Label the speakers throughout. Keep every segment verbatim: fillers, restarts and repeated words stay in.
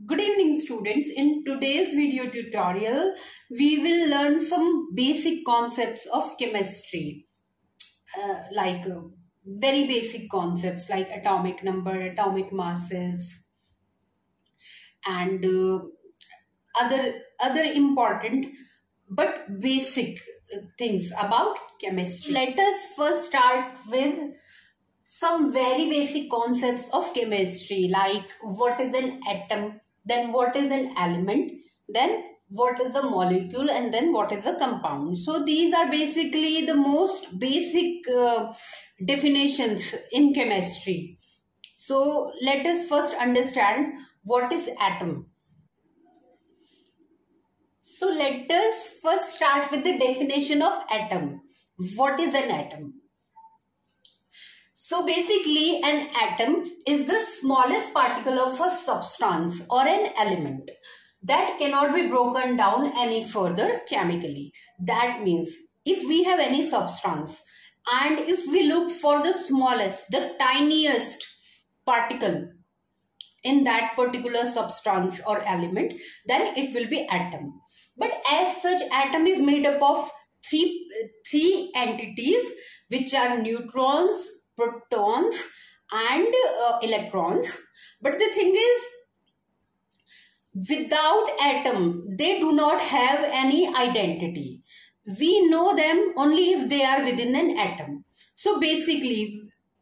Speaker 1: Good evening students. In today's video tutorial, we will learn some basic concepts of chemistry, uh, like uh, very basic concepts like atomic number, atomic masses, and uh, other, other important but basic things about chemistry. Let us first start with some very basic concepts of chemistry, like what is an atom, then what is an element, then what is a molecule, and then what is a compound. So these are basically the most basic uh, definitions in chemistry. So let us first understand what is atom. So let us first start with the definition of atom. What is an atom? So basically an atom is the smallest particle of a substance or an element that cannot be broken down any further chemically. That means if we have any substance and if we look for the smallest, the tiniest particle in that particular substance or element, then it will be atom. But as such, atom is made up of three, three entities, which are neutrons, protons, and uh, electrons. But the thing is, without atom, they do not have any identity. We know them only if they are within an atom. So basically,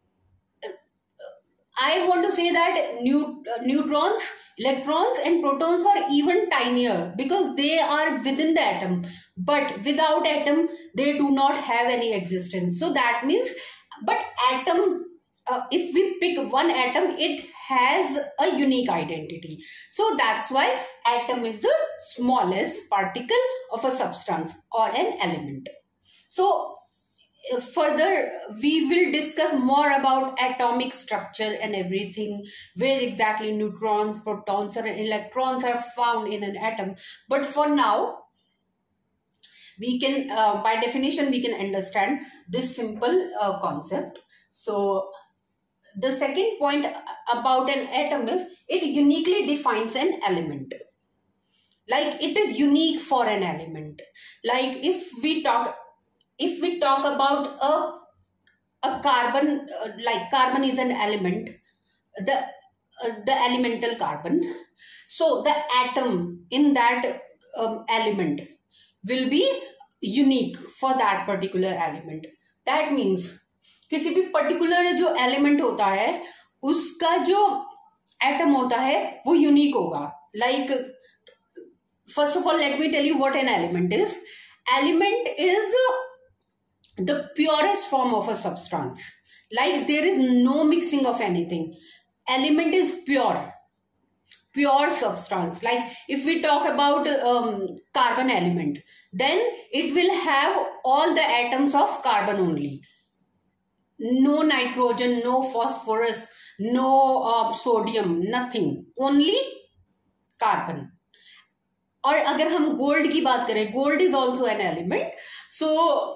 Speaker 1: I want to say that neut uh, neutrons, electrons, and protons are even tinier because they are within the atom. But without atom, they do not have any existence. So that means, but atom, uh, if we pick one atom, it has a unique identity. So that's why atom is the smallest particle of a substance or an element. So further, we will discuss more about atomic structure and everything, where exactly neutrons, protons, and electrons are found in an atom. But for now, we can, uh, by definition, we can understand this simple uh, concept. So the second point about an atom is it uniquely defines an element. Like it is unique for an element. Like if we talk, if we talk about a, a carbon, uh, like carbon is an element, the, uh, the elemental carbon. So the atom in that um, element will be unique for that particular element. That means किसी भी particular जो element होता है उसका जो atom होता है वो unique होगा. Like first of all, let me tell you what an element is. Element is the purest form of a substance. Like there is no mixing of anything. Element is pure. Pure substance. Like if we talk about um, carbon element, then it will have all the atoms of carbon only. No nitrogen, no phosphorus, no uh, sodium, nothing. Only carbon. और अगर हम gold की बात करें, gold is also an element. So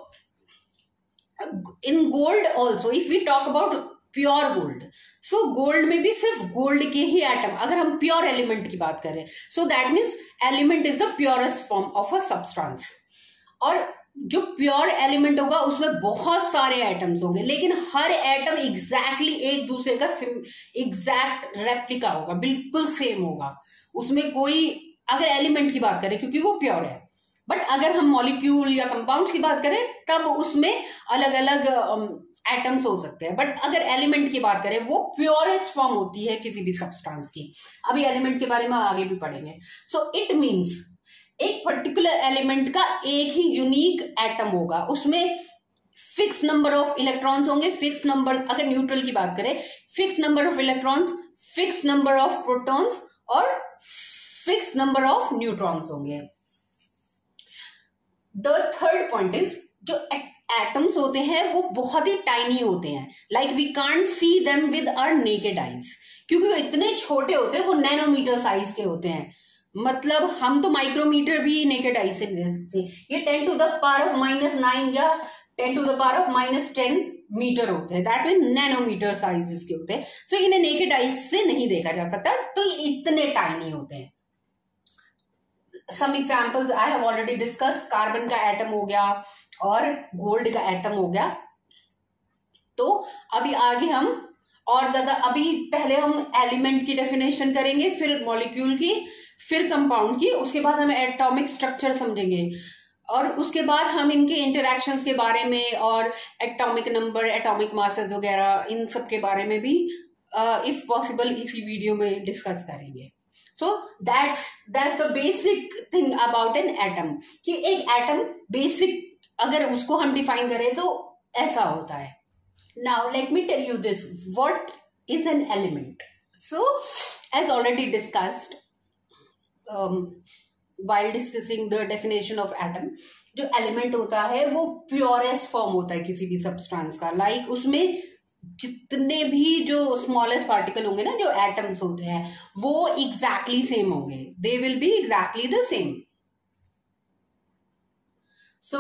Speaker 1: in gold also, if we talk about pure gold, so gold में भी सिर्फ gold के ही एटम, अगर हम प्योर एलिमेंट की बात करें, so that means element is the purest form of a substance. और जो प्योर एलिमेंट होगा उसमें बहुत सारे एटम्स होंगे, लेकिन हर एटम एग्जैक्टली एक दूसरे का एग्जैक्ट रेप्लिका होगा, बिल्कुल सेम होगा. उसमें कोई, अगर एलिमेंट की बात करें क्योंकि वो प्योर है, बट अगर हम मॉलिक्यूल या कंपाउंड्स की बात करें तब उसमें अलग अलग एटम्स हो सकते हैं. बट अगर एलिमेंट की बात करें वो प्योरेस्ट फॉर्म होती है किसी भी सब्सटेंस की. अभी एलिमेंट के बारे में आगे भी पढ़ेंगे. सो इट मींस एक पर्टिकुलर एलिमेंट का एक ही यूनिक एटम होगा, उसमें फिक्स नंबर ऑफ इलेक्ट्रॉन्स होंगे, फिक्स नंबर, अगर न्यूट्रल की बात करें fix number of electrons, fix number of protons और फिक्स नंबर ऑफ न्यूट्रॉन्स होंगे. द थर्ड पॉइंट इज जो एटम्स होते हैं वो बहुत ही टाइनी होते हैं. Like we can't see them with our naked eyes, क्योंकि वो इतने छोटे होते हैं, वो नैनोमीटर साइज के होते हैं. मतलब हम तो माइक्रोमीटर भी नेकेड आई से देखते हैं. ये ten to the power of minus nine या ten to the power of minus ten metre होते हैं, दैट मीन नैनोमीटर साइज के होते हैं. सो इन्हें नेकेड आइज से नहीं देखा जा सकता, तो ये इतने टाइनी होते हैं. Some examples I have already discuss, carbon का एटम हो गया और गोल्ड का एटम हो गया. तो अभी आगे हम और ज्यादा, अभी पहले हम एलिमेंट की डेफिनेशन करेंगे, फिर मॉलिक्यूल की, फिर कंपाउंड की, उसके बाद हम एटॉमिक स्ट्रक्चर समझेंगे, और उसके बाद हम इनके इंटरैक्शंस के बारे में और एटॉमिक नंबर, एटॉमिक मासेस वगैरह, इन सब के बारे में भी इफ पॉसिबल इसी वीडियो में डिस्कस करेंगे. So that's that's the basic thing about an atom, कि एक एटम बेसिक अगर उसको हम डिफाइन करें तो ऐसा होता है. Now let me tell you this, what is an element. So as already discussed while discussing the definition of atom, जो एलिमेंट होता है वो प्योरेस्ट फॉर्म होता है किसी भी सब्सटेंस का. लाइक like, उसमें जितने भी जो स्मॉलेस्ट पार्टिकल होंगे ना, जो एटम्स होते हैं, वो एग्जैक्टली सेम होंगे, they will be exactly the same. So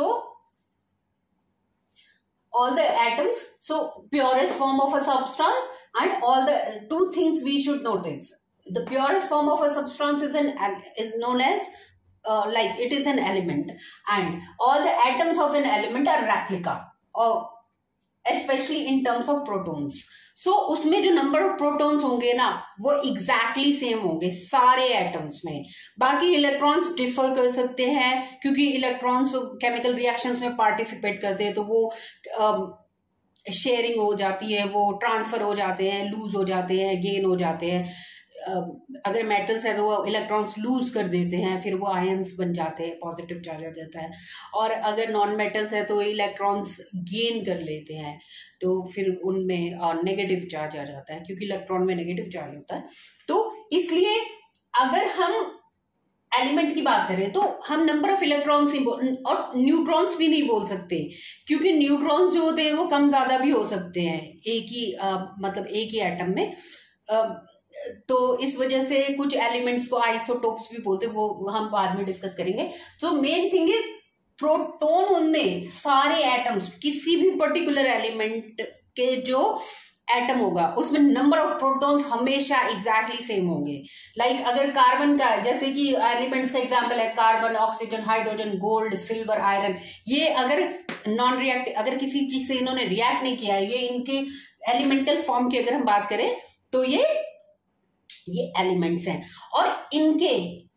Speaker 1: all the atoms, so purest form of a substance, and all the two things we should notice. The purest form of a substance is an is known as uh, like it is an element, and all the atoms of an element are replica, or especially in terms of protons. So उसमें जो number of protons होंगे ना, वो exactly same होंगे सारे atoms में. बाकी electrons differ कर सकते हैं, क्योंकि electrons chemical reactions में participate करते हैं, तो वो शेयरिंग um, हो जाती है, वो ट्रांसफर हो जाते हैं, लूज हो जाते हैं, गेन हो जाते हैं. अगर मेटल्स है तो वो इलेक्ट्रॉन्स लूज कर देते हैं, फिर वो आयंस बन जाते हैं, पॉजिटिव चार्ज आ जाता है. और अगर नॉन मेटल्स है तो इलेक्ट्रॉन्स गेन कर लेते हैं, तो फिर उनमें नेगेटिव चार्ज आ जाता है, क्योंकि इलेक्ट्रॉन में नेगेटिव चार्ज होता है. तो इसलिए अगर हम एलिमेंट की बात करें तो हम नंबर ऑफ इलेक्ट्रॉन्स ही और न्यूट्रॉन्स भी नहीं बोल सकते, क्योंकि न्यूट्रॉन्स जो होते हैं वो कम ज्यादा भी हो सकते हैं एक ही आ, मतलब एक ही एटम में. आ, तो इस वजह से कुछ एलिमेंट्स को आइसोटोप्स भी बोलते हैं, वो हम बाद में डिस्कस करेंगे. तो मेन थिंग इज प्रोटॉन, उनमें सारे एटम्स, किसी भी पर्टिकुलर एलिमेंट के जो एटम होगा उसमें नंबर ऑफ प्रोटॉन्स हमेशा एग्जैक्टली सेम होंगे. लाइक like, अगर कार्बन का, जैसे कि एलिमेंट्स का एग्जांपल है carbon, oxygen, hydrogen, gold, silver, iron, ये अगर नॉन रिएक्ट, अगर किसी चीज से इन्होंने रिएक्ट नहीं किया है, ये इनके एलिमेंटल फॉर्म की अगर हम बात करें तो ये ये एलिमेंट्स हैं. और इनके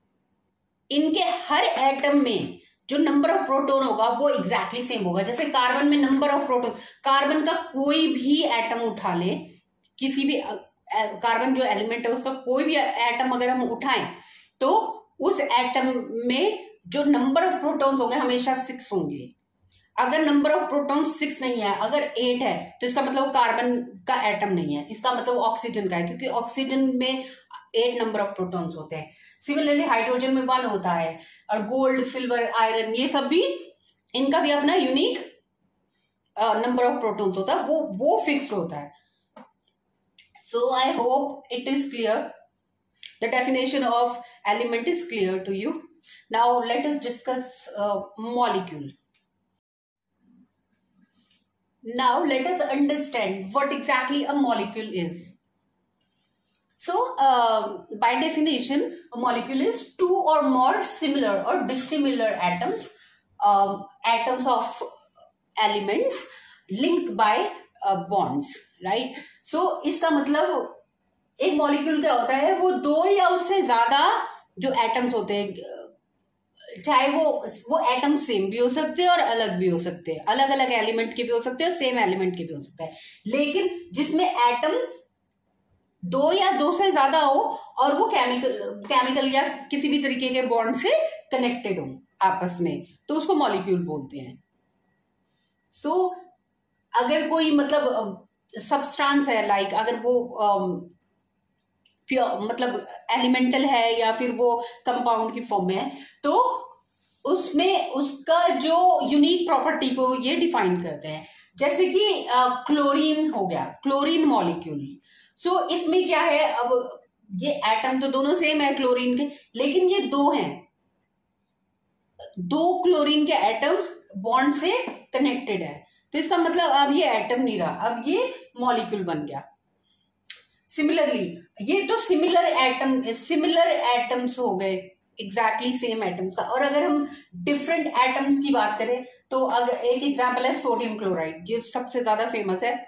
Speaker 1: इनके हर एटम में जो नंबर ऑफ प्रोटॉन होगा वो एग्जैक्टली सेम होगा. जैसे कार्बन में नंबर ऑफ प्रोटॉन, कार्बन का कोई भी एटम उठा ले, किसी भी कार्बन जो एलिमेंट है उसका कोई भी एटम अगर हम उठाएं तो उस एटम में जो नंबर ऑफ प्रोटॉन्स होंगे हमेशा सिक्स होंगे. अगर नंबर ऑफ प्रोटॉन सिक्स नहीं है, अगर एट है, तो इसका मतलब कार्बन का एटम नहीं है, इसका मतलब ऑक्सीजन का है, क्योंकि ऑक्सीजन में एट नंबर ऑफ प्रोटॉन्स होते हैं. सिमिलरली हाइड्रोजन में वन होता है, और गोल्ड, सिल्वर, आयरन, ये सब भी, इनका भी अपना यूनिक नंबर ऑफ प्रोटॉन्स होता है, वो वो फिक्स्ड होता है. So I hope it is clear, the definition of element is clear to you. Now let us discuss molecule. Now let us understand what exactly a molecule is. So uh, by definition, a molecule is two or more similar or dissimilar atoms, um, atoms of elements linked by uh, bonds, right? So इसका मतलब एक molecule क्या होता है, वो दो या उससे ज्यादा जो atoms होते हैं, चाहे वो वो एटम सेम भी हो सकते हैं और अलग भी हो सकते हैं, अलग अलग एलिमेंट के भी हो सकते हैं और सेम एलिमेंट के भी हो सकते हैं, लेकिन जिसमें एटम दो या दो से ज्यादा हो और वो केमिकल केमिकल या किसी भी तरीके के बॉन्ड से कनेक्टेड हो आपस में, तो उसको मॉलिक्यूल बोलते हैं. सो so, अगर कोई मतलब सब्सटेंस है, लाइक like, अगर वो प्योर मतलब एलिमेंटल है या फिर वो कंपाउंड की फॉर्म में है, तो उसमें उसका जो यूनिक प्रॉपर्टी को ये डिफाइन करते हैं. जैसे कि क्लोरीन हो गया, क्लोरीन मॉलिक्यूल. सो so, इसमें क्या है, अब ये एटम तो दोनों सेम है क्लोरीन के, लेकिन ये दो हैं, दो क्लोरीन के एटम्स बॉन्ड से कनेक्टेड है. तो इसका मतलब अब ये एटम नहीं रहा, अब ये मॉलिक्यूल बन गया। सिमिलरली ये तो सिमिलर एटम सिमिलर एटम्स हो गए, एग्जैक्टली सेम एटम्स का। और अगर हम डिफरेंट एटम्स की बात करें तो अगर एक एग्जांपल है सोडियम क्लोराइड, जो सबसे ज्यादा फेमस है।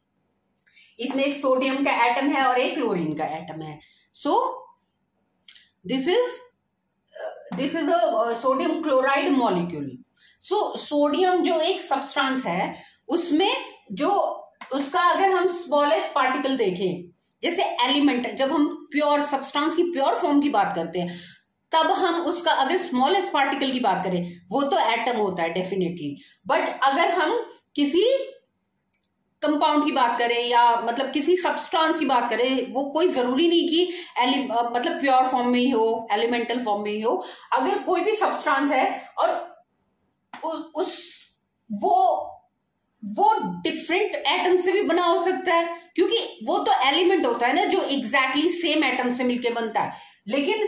Speaker 1: इसमें एक सोडियम का एटम है और एक क्लोरीन का एटम है। So this is this is a sodium chloride molecule. So sodium जो एक सब्सटेंस है, उसमें जो उसका अगर हम स्मॉलेस्ट पार्टिकल देखें, जैसे एलिमेंट, जब हम प्योर सब्सटेंस की प्योर फॉर्म की बात करते हैं, तब हम उसका अगर स्मॉलेस्ट पार्टिकल की बात करें, वो तो एटम होता है डेफिनेटली। बट अगर हम किसी कंपाउंड की बात करें या मतलब किसी सब्सटेंस की बात करें, वो कोई जरूरी नहीं कि एलि मतलब प्योर फॉर्म में ही हो, एलिमेंटल फॉर्म में ही हो। अगर कोई भी सब्सटेंस है और उ, उस वो वो डिफरेंट एटम से भी बना हो सकता है, क्योंकि वो तो एलिमेंट होता है ना, जो एग्जैक्टली सेम एटम से मिलके बनता है। लेकिन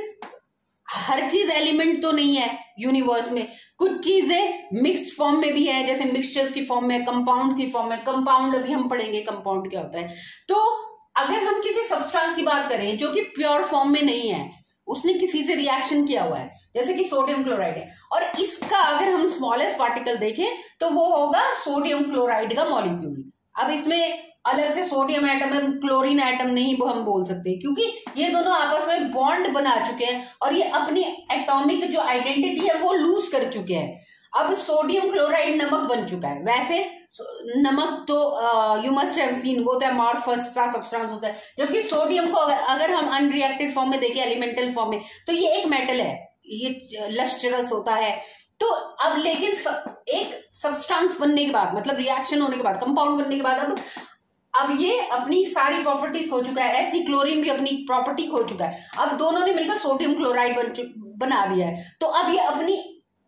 Speaker 1: हर चीज एलिमेंट तो नहीं है यूनिवर्स में, कुछ चीजें मिक्स्ड फॉर्म में भी है, जैसे मिक्सचर्स की फॉर्म में, कंपाउंड की फॉर्म में। कंपाउंड अभी हम पढ़ेंगे कंपाउंड क्या होता है। तो अगर हम किसी सब्सटेंस की बात करें जो कि प्योर फॉर्म में नहीं है, उसने किसी से रिएक्शन किया हुआ है, जैसे कि सोडियम क्लोराइड है, और इसका अगर हम स्मॉलेस्ट पार्टिकल देखें तो वो होगा सोडियम क्लोराइड का मॉलिक्यूल। अब इसमें अलग से सोडियम एटम है, क्लोरीन एटम नहीं वो हम बोल सकते, क्योंकि ये दोनों आपस में बॉन्ड बना चुके हैं और ये अपनी एटॉमिक जो आइडेंटिटी है वो लूज कर चुके हैं। अब सोडियम क्लोराइड नमक बन चुका है। वैसे नमक तो यू मस्ट हैव सीन, वो तो अमॉर्फस सा सब्सटेंस होता है, जबकि सोडियम को अगर, अगर हम अनरिएक्टेड फॉर्म में देखें, एलिमेंटल फॉर्म में, तो ये एक मेटल है, ये लस्ट्रस होता है। तो अब लेकिन स, एक सब्सटेंस बनने के बाद, मतलब रिएक्शन होने के बाद, कंपाउंड बनने के बाद, अब अब ये अपनी सारी प्रॉपर्टीज खो चुका है। ऐसी क्लोरीन भी अपनी प्रॉपर्टी खो चुका है। अब दोनों ने मिलकर सोडियम क्लोराइड बन बना दिया है। तो अब ये अपनी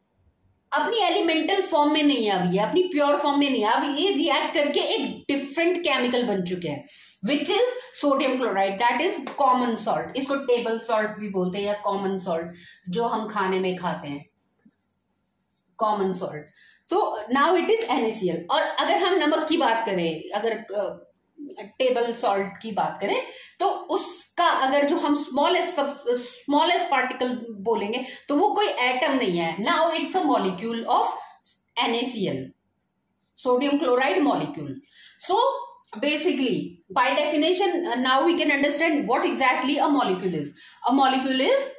Speaker 1: अपनी एलिमेंटल फॉर्म में नहीं है, अब ये अपनी प्योर फॉर्म में नहीं है, अब ये रिएक्ट करके एक डिफरेंट केमिकल बन चुके हैं, which is sodium chloride, that is common salt. इसको टेबल सॉल्ट भी बोलते हैं या कॉमन सॉल्ट, जो हम खाने में खाते हैं, कॉमन सॉल्ट। तो now it is N A C L. और अगर हम नमक की बात करें, अगर टेबल सॉल्ट की बात करें, तो उसका अगर जो हम स्मॉलेस्ट स्मॉलेस्ट पार्टिकल बोलेंगे तो वो कोई एटम नहीं है। Now it's a molecule of N A C L, sodium chloride molecule. So basically by definition uh, now we can understand what exactly a molecule is. A molecule is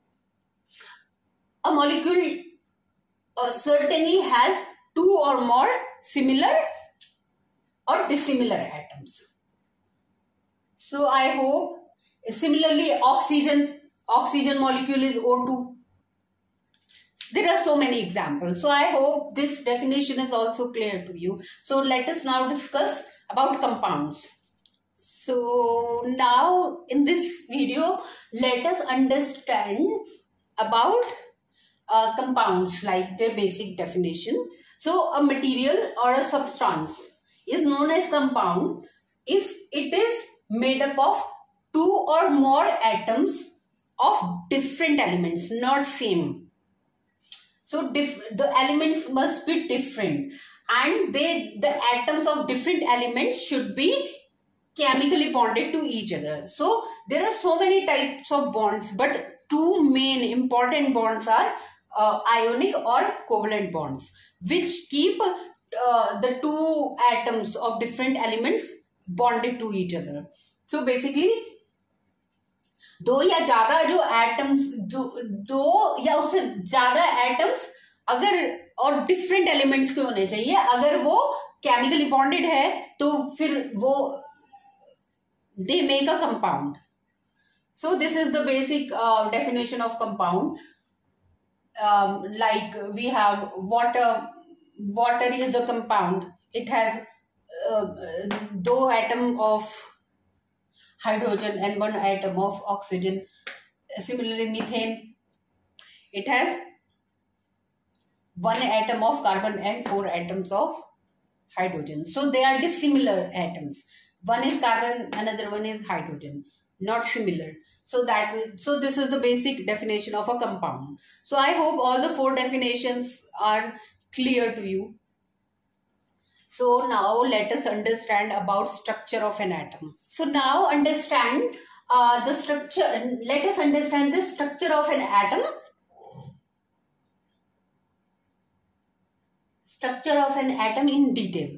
Speaker 1: a molecule uh, certainly has two or more similar or dissimilar atoms. So I hope similarly oxygen oxygen molecule is O two. There are so many examples. So I hope this definition is also clear to you. So let us now discuss about compounds. So now in this video, let us understand about uh, compounds, like their basic definition. So a material or a substance is known as compound if it is made up of two or more atoms of different elements, not same. So diff the elements must be different, and they the atoms of different elements should be chemically bonded to each other. So there are so many types of bonds, but two main important bonds are uh, ionic or covalent bonds, which keep uh, the two atoms of different elements bonded to each other. So basically दो या ज्यादा जो atoms दो, दो या उससे ज्यादा atoms अगर और डिफरेंट एलिमेंट्स के होने चाहिए, अगर वो केमिकली बॉन्डेड है तो फिर वो they make a compound. So this is the basic definition of compound. Like we have water. Water is a compound. It has दो atom of hydrogen and one atom of oxygen. Similarly, methane, it has one atom of carbon and four atoms of hydrogen. So they are dissimilar atoms. One is carbon, another one is hydrogen, not similar. So that will, so this is the basic definition of a compound. So I hope all the four definitions are clear to you. So now let us understand about structure of an atom. So now understand uh, the structure. Let us understand the structure of an atom. Structure of an atom in detail.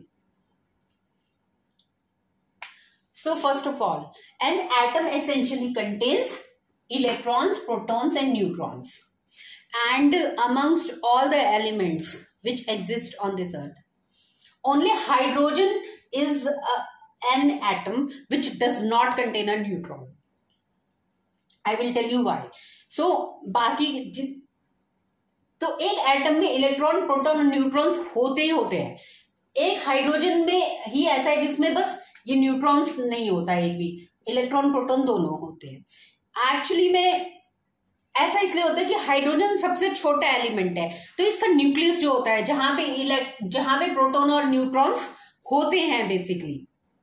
Speaker 1: So first of all, an atom essentially contains electrons, protons and neutrons. And amongst all the elements which exist on this earth, only hydrogen is uh, an atom which does not contain a neutron. I will tell you why. So बाकी तो एक atom में electron, proton और neutrons होते ही होते हैं. एक hydrogen में ही ऐसा है जिसमें बस ये न्यूट्रॉन्स नहीं होता है, एक भी इलेक्ट्रॉन प्रोटॉन दोनों होते हैं. एक्चुअली में ऐसा इसलिए होता है कि हाइड्रोजन सबसे छोटा एलिमेंट है, तो इसका न्यूक्लियस जो होता है, जहां पे इलेक्ट जहां पे प्रोटॉन और न्यूट्रॉन्स होते हैं बेसिकली,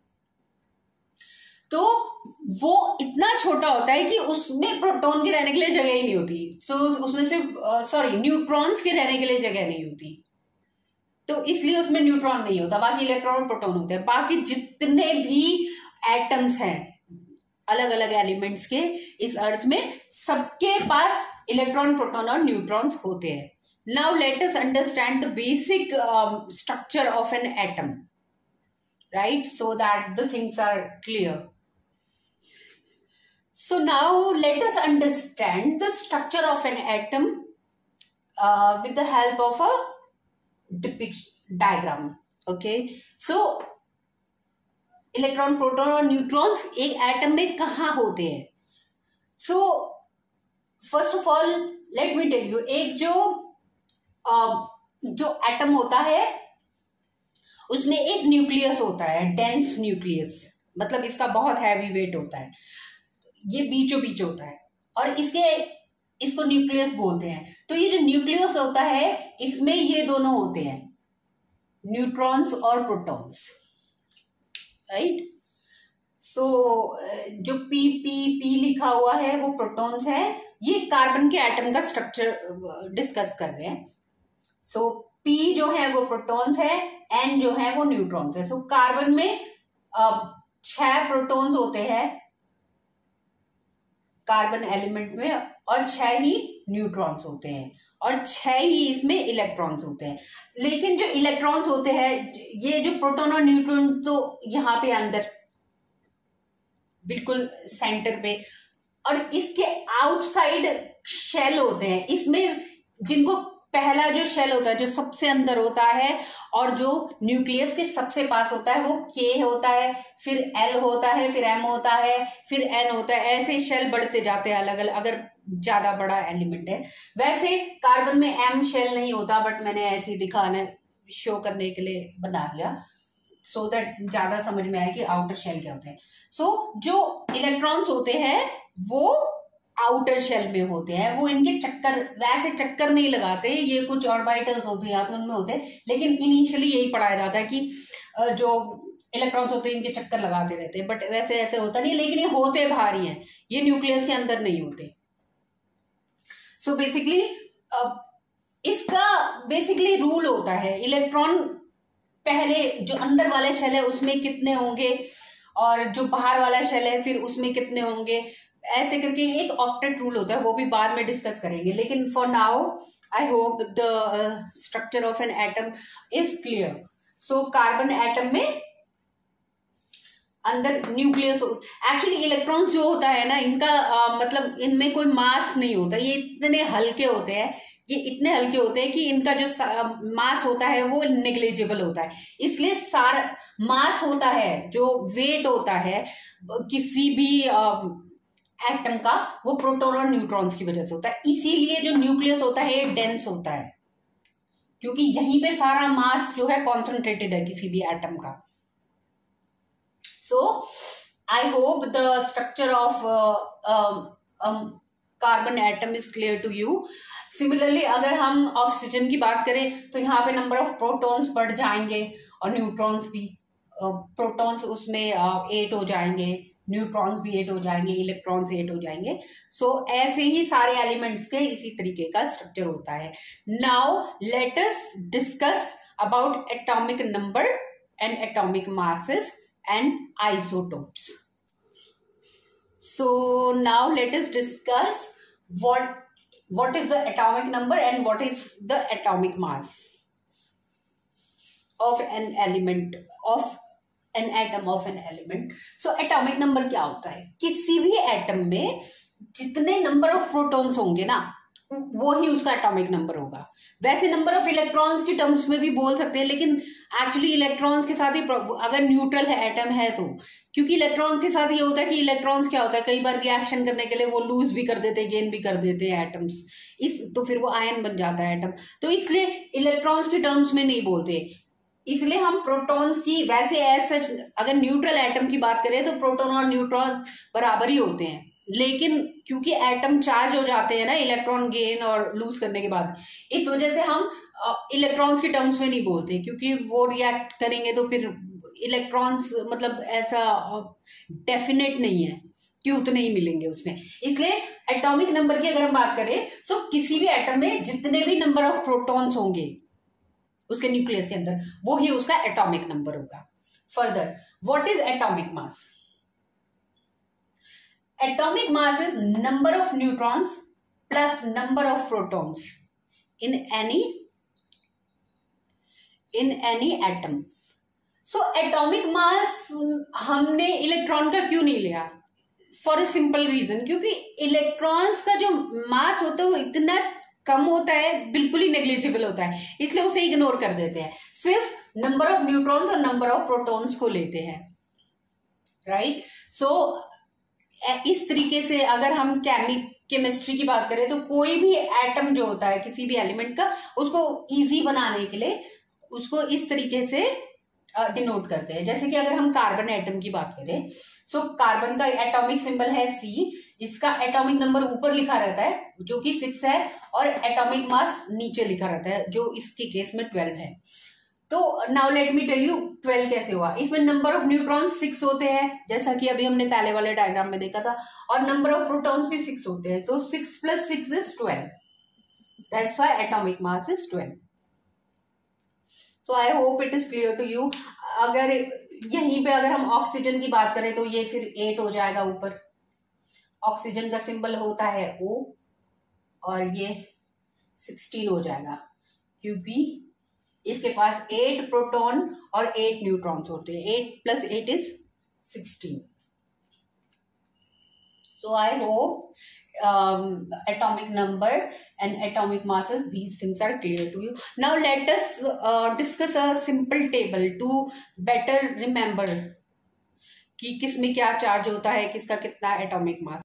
Speaker 1: तो वो इतना छोटा होता है कि उसमें प्रोटॉन के रहने के लिए जगह ही नहीं होती. तो उसमें से सॉरी न्यूट्रॉन्स के रहने के लिए जगह नहीं होती, तो इसलिए उसमें न्यूट्रॉन नहीं होता. बाकी इलेक्ट्रॉन और प्रोटॉन होते हैं. बाकी जितने भी एटम्स हैं अलग अलग एलिमेंट्स के इस अर्थ में, सबके पास इलेक्ट्रॉन, प्रोटॉन और न्यूट्रॉन्स होते हैं. Now let us understand the basic structure of an atom, right, so that the things are clear. So now let us understand the structure of an atom uh, with the help of a depiction diagram. Okay, so electron, proton और neutrons एक atom में कहाँ होते हैं? So first of all let me tell you, एक जो uh, जो atom होता है उसमें एक न्यूक्लियस होता है, डेंस न्यूक्लियस, मतलब इसका बहुत हैवी वेट होता है, ये बीचों बीच होता है और इसके इसको न्यूक्लियस बोलते हैं. तो ये जो न्यूक्लियस होता है इसमें ये दोनों होते हैं, न्यूट्रॉन्स और प्रोटॉन्स, राइट. सो जो पी पी पी लिखा हुआ है वो प्रोटॉन्स है. ये कार्बन के एटम का स्ट्रक्चर डिस्कस कर रहे हैं. सो पी जो है वो प्रोटॉन्स है, एन जो है वो न्यूट्रॉन्स है. सो कार्बन में छह प्रोटॉन्स होते हैं कार्बन एलिमेंट में और छह ही न्यूट्रॉन्स होते हैं और छह ही इसमें इलेक्ट्रॉन्स होते हैं. लेकिन जो इलेक्ट्रॉन्स होते हैं, ये जो प्रोटॉन और न्यूट्रॉन, तो यहाँ पे अंदर बिल्कुल सेंटर पे, और इसके आउटसाइड शेल होते हैं. इसमें जिनको पहला जो शेल होता है जो सबसे अंदर होता है और जो न्यूक्लियस के सबसे पास होता है वो के होता है, फिर एल होता है, फिर एम होता है, फिर एन होता है. ऐसे शेल बढ़ते जाते हैं अलग अलग, अगर ज्यादा बड़ा एलिमेंट है. वैसे कार्बन में एम शेल नहीं होता, बट मैंने ऐसे ही दिखाना शो करने के लिए बना लिया सो so दैट ज्यादा समझ में आए कि आउटर शेल क्या होते हैं. सो so, जो इलेक्ट्रॉन्स होते हैं वो आउटर शेल में होते हैं. वो इनके चक्कर, वैसे चक्कर नहीं लगाते, ये कुछ ऑर्बिटल्स होते हैं यहाँ पे उनमें होते हैं, लेकिन इनिशियली यही पढ़ाया जाता है कि जो इलेक्ट्रॉन्स होते हैं इनके चक्कर लगाते रहते हैं, बट वैसे ऐसे होता नहीं. लेकिन ये होते बाहर ही हैं, ये न्यूक्लियस के अंदर नहीं होते. सो so बेसिकली इसका बेसिकली रूल होता है, इलेक्ट्रॉन पहले जो अंदर वाला शेल है उसमें कितने होंगे और जो बाहर वाला शेल है फिर उसमें कितने होंगे, ऐसे करके एक ऑक्टेट रूल होता है, वो भी बाद में डिस्कस करेंगे. लेकिन for now I hope the structure of an atom is clear. So carbon atom में अंदर न्यूक्लियस, एक्चुअली इलेक्ट्रॉन्स जो होता है ना इनका uh, मतलब इनमें कोई मास नहीं होता, ये इतने हल्के होते हैं, ये इतने हल्के होते हैं कि इनका जो मास होता है वो नेग्लिजिबल होता है. इसलिए सारा मास होता है, जो वेट होता है किसी भी एटम का, वो प्रोटॉन और न्यूट्रॉन्स की वजह से होता है. इसीलिए जो न्यूक्लियस होता है ये डेंस होता है, क्योंकि यहीं पे सारा मास जो है कॉन्सेंट्रेटेड है किसी भी एटम का. So I hope the structure of carbon atom is clear to you. Similarly अगर हम ऑक्सीजन की बात करें तो यहाँ पे नंबर ऑफ प्रोटॉन्स बढ़ जाएंगे और न्यूट्रॉन्स भी. प्रोटॉन्स उसमें एट हो जाएंगे, न्यूट्रॉन्स भी एट हो जाएंगे, इलेक्ट्रॉन्स एट हो जाएंगे. सो so, ऐसे ही सारे एलिमेंट्स के इसी तरीके का स्ट्रक्चर होता है. Now let us discuss about atomic number and atomic masses and isotopes. So now let us discuss what what is the atomic number and what is the atomic mass of an element, of an atom of an element. So atomic number क्या होता है? किसी भी atom में जितने number of protons होंगे ना, वो ही उसका एटॉमिक नंबर होगा. वैसे नंबर ऑफ इलेक्ट्रॉन्स की टर्म्स में भी बोल सकते हैं, लेकिन एक्चुअली इलेक्ट्रॉन्स के साथ ही अगर न्यूट्रल है एटम है तो, क्योंकि इलेक्ट्रॉन के साथ ये होता है कि इलेक्ट्रॉन्स क्या होता है, कई बार रिएक्शन करने के लिए वो लूज भी कर देते हैं, गेन भी कर देते हैं एटम्स, इस तो फिर वो आयन बन जाता है एटम. तो इसलिए इलेक्ट्रॉन्स की टर्म्स में नहीं बोलते. इसलिए हम प्रोटॉन्स की वैसे ऐसे अगर न्यूट्रल एटम की बात करें तो प्रोटॉन और न्यूट्रॉन बराबर ही होते हैं, लेकिन क्योंकि एटम चार्ज हो जाते हैं ना इलेक्ट्रॉन गेन और लूज करने के बाद, इस वजह से हम इलेक्ट्रॉन्स की टर्म्स में नहीं बोलते, क्योंकि वो रिएक्ट करेंगे तो फिर इलेक्ट्रॉन्स मतलब ऐसा डेफिनेट नहीं है कि उतने ही मिलेंगे उसमें. इसलिए एटॉमिक नंबर की अगर हम बात करें तो किसी भी एटम में जितने भी नंबर ऑफ प्रोटॉन्स होंगे उसके न्यूक्लियस के अंदर, वो ही उसका एटॉमिक नंबर होगा. Further, what is atomic mass? Atomic mass is number of neutrons plus number of protons in any in any atom. So atomic mass हमने इलेक्ट्रॉन का क्यों नहीं लिया? For a simple reason, क्योंकि इलेक्ट्रॉन्स का जो मास होता है वो इतना कम होता है, बिल्कुल ही नेग्लिजिबल होता है, इसलिए उसे इग्नोर कर देते हैं. सिर्फ नंबर ऑफ न्यूट्रॉन्स और नंबर ऑफ प्रोटॉन्स को लेते हैं. राइट. सो इस तरीके से अगर हम केमिक केमिस्ट्री की बात करें तो कोई भी एटम जो होता है किसी भी एलिमेंट का, उसको इजी बनाने के लिए उसको इस तरीके से डिनोट करते हैं. जैसे कि अगर हम कार्बन एटम की बात करें, सो कार्बन का एटॉमिक सिंबल है सी, इसका एटॉमिक नंबर ऊपर लिखा रहता है जो कि सिक्स है, और एटॉमिक मास नीचे लिखा रहता है जो इसके केस में ट्वेल्व है. तो now let me tell you twelve कैसे हुआ. इसमें नंबर ऑफ न्यूट्रॉन्स सिक्स होते हैं, जैसा कि अभी हमने पहले वाले डायग्राम में देखा था, और नंबर ऑफ प्रोटॉन्स भी सिक्स होते हैं. तो six plus six is twelve. That's why atomic mass is twelve. So I hope it is clear to you. अगर यहीं पे अगर हम ऑक्सीजन की बात करें तो ये फिर एट हो जाएगा ऊपर. ऑक्सीजन का सिंबल होता है O, और ये सिक्सटीन हो जाएगा क्योंकि इसके पास एट प्रोटॉन और एट न्यूट्रॉन्स होते हैं. Eight plus eight is sixteen. So I hope atomic number and atomic masses, these things are clear to you. Now let us uh, discuss a simple table to better remember कि किस में क्या charge होता है, किसका कितना atomic mass.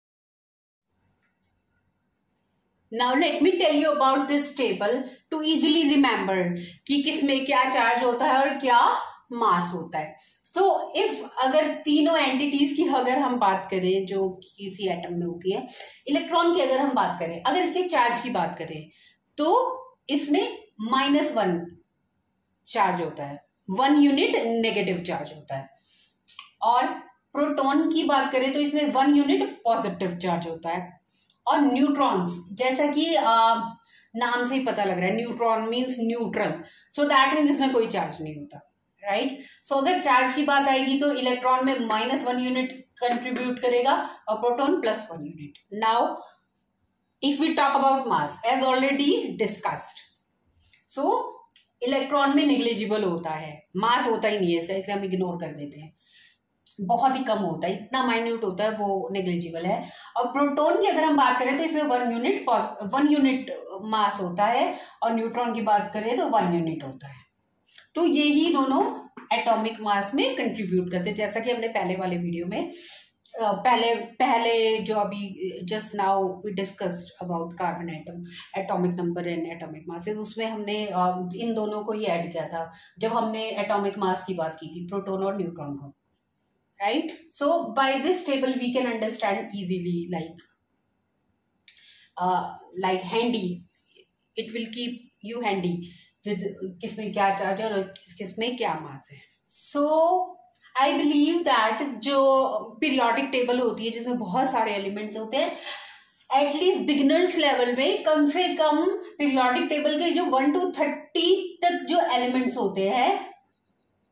Speaker 1: Now let me tell you about this table to easily remember कि किस में क्या चार्ज होता है और क्या मास होता है. तो इफ अगर तीनों एंटिटीज की अगर हम बात करें जो किसी एटम में होती है, इलेक्ट्रॉन की अगर हम बात करें, अगर इसके चार्ज की बात करें तो इसमें माइनस वन चार्ज होता है, वन यूनिट नेगेटिव चार्ज होता है. और प्रोटॉन की बात करें तो इसमें वन यूनिट पॉजिटिव चार्ज होता है. और न्यूट्रॉन्स, जैसा कि आ, नाम से ही पता लग रहा है, neutron means neutral, so that means इसमें कोई चार्ज नहीं होता. राइट. सो अगर चार्ज की बात आएगी तो इलेक्ट्रॉन में माइनस वन यूनिट कंट्रीब्यूट करेगा और proton plus one unit. Now if we talk about mass as already discussed, so electron में निग्लिजिबल होता है, मास होता ही नहीं है इसका, इसलिए हम इग्नोर कर देते हैं, बहुत ही कम होता है, इतना माइन्यूट होता है, वो नेग्लिजिबल है. और प्रोटॉन की अगर हम बात करें तो इसमें one unit one unit mass होता है, और न्यूट्रॉन की बात करें तो वन यूनिट होता है. तो ये ही दोनों एटॉमिक मास में कंट्रीब्यूट करते हैं, जैसा कि हमने पहले वाले वीडियो में पहले पहले जो अभी just now we discussed about carbon atom, atomic number and atomic mass, उसमें हमने इन दोनों को ही ऐड किया था जब हमने एटॉमिक मास की बात की थी, प्रोटॉन और न्यूट्रॉन को. Right. So by this table we can understand easily, like uh, like handy. It will keep you handy with किसमें क्या चार्ज है और किसमें क्या मास है. So I believe that जो periodic table होती है जिसमें बहुत सारे elements होते हैं, एटलीस्ट बिगिनर्स लेवल में कम से कम पीरियोडिक टेबल के जो वन टू थर्टी तक जो एलिमेंट्स होते हैं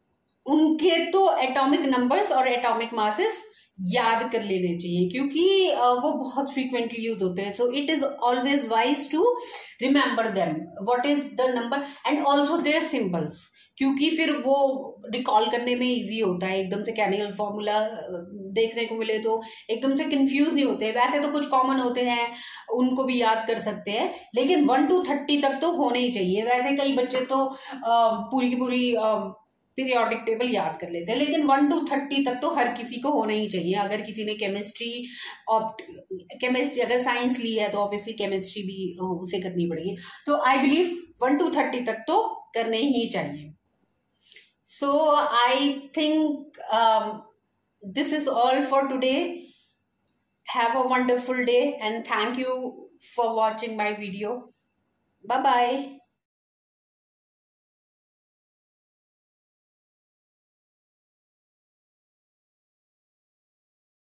Speaker 1: उनके तो एटॉमिक नंबर्स और एटॉमिक मासेस याद कर लेने चाहिए, क्योंकि वो बहुत फ्रीक्वेंटली यूज होते हैं. So it is always wise to remember them what is the number and also their symbols, क्योंकि फिर वो रिकॉल करने में इजी होता है. एकदम से केमिकल फॉर्मूला देखने को मिले तो एकदम से कंफ्यूज नहीं होते. वैसे तो कुछ कॉमन होते हैं, उनको भी याद कर सकते हैं, लेकिन वन टू थर्टी तक तो होने ही चाहिए. वैसे कई बच्चे तो आ, पूरी की पूरी पीरियोडिक टेबल याद कर लेते हैं, लेकिन वन टू थर्टी तक तो हर किसी को होना ही चाहिए. अगर किसी ने केमिस्ट्री केमिस्ट्री अगर साइंस ली है तो ऑब्वियसली केमिस्ट्री भी उसे करनी पड़ेगी. तो I believe one to thirty तक तो करने ही चाहिए. So I think um, this is all for today. Have a wonderful day and thank you for watching my video. Bye bye.